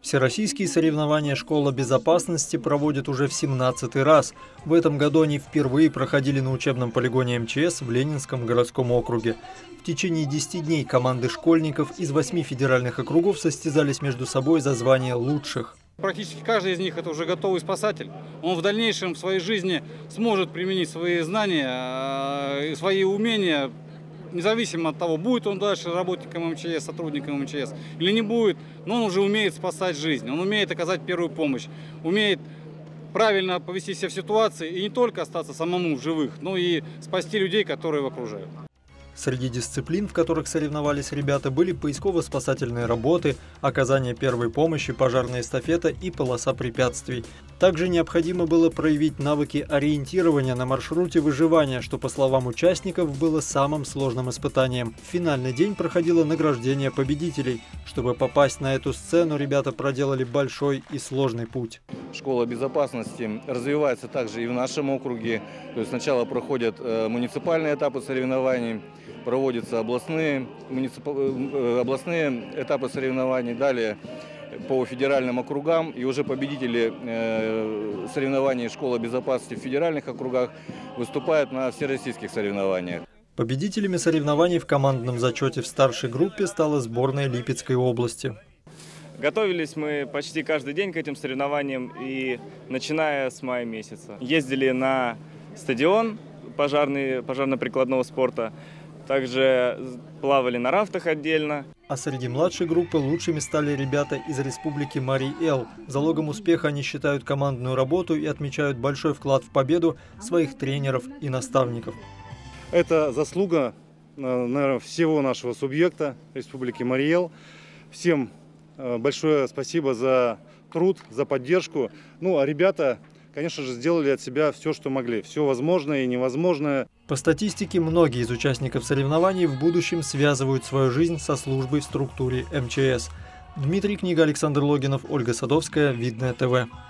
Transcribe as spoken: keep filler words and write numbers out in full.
Всероссийские соревнования «Школа безопасности» проводят уже в семнадцатый раз. В этом году они впервые проходили на учебном полигоне эм че эс в Ленинском городском округе. В течение десяти дней команды школьников из восьми федеральных округов состязались между собой за звание лучших. Практически каждый из них – это уже готовый спасатель. Он в дальнейшем в своей жизни сможет применить свои знания, свои умения, независимо от того, будет он дальше работником эм че эс, сотрудником эм че эс или не будет, но он уже умеет спасать жизнь, он умеет оказать первую помощь, умеет правильно повести себя в ситуации и не только остаться самому в живых, но и спасти людей, которые его окружают. Среди дисциплин, в которых соревновались ребята, были поисково-спасательные работы, оказание первой помощи, пожарная эстафета и полоса препятствий. Также необходимо было проявить навыки ориентирования на маршруте выживания, что, по словам участников, было самым сложным испытанием. В финальный день проходило награждение победителей. Чтобы попасть на эту сцену, ребята проделали большой и сложный путь. Школа безопасности развивается также и в нашем округе. То есть сначала проходят э, муниципальные этапы соревнований, проводятся областные, муниципа... областные этапы соревнований, далее по федеральным округам, и уже победители э, соревнований «Школа безопасности» в федеральных округах выступают на всероссийских соревнованиях. Победителями соревнований в командном зачете в старшей группе стала сборная Липецкой области. Готовились мы почти каждый день к этим соревнованиям, и начиная с мая месяца. Ездили на стадион пожарный, пожарно-прикладного спорта, также плавали на рафтах отдельно. А среди младшей группы лучшими стали ребята из республики Марий-Эл. Залогом успеха они считают командную работу и отмечают большой вклад в победу своих тренеров и наставников. Это заслуга, наверное, всего нашего субъекта республики Марий-Эл. Всем большое спасибо за труд, за поддержку. Ну, а ребята, конечно же, сделали от себя все, что могли. Все возможное и невозможное. По статистике, многие из участников соревнований в будущем связывают свою жизнь со службой в структуре эм че эс. Дмитрий Книга, Александр Логинов, Ольга Садовская, Видное ТВ.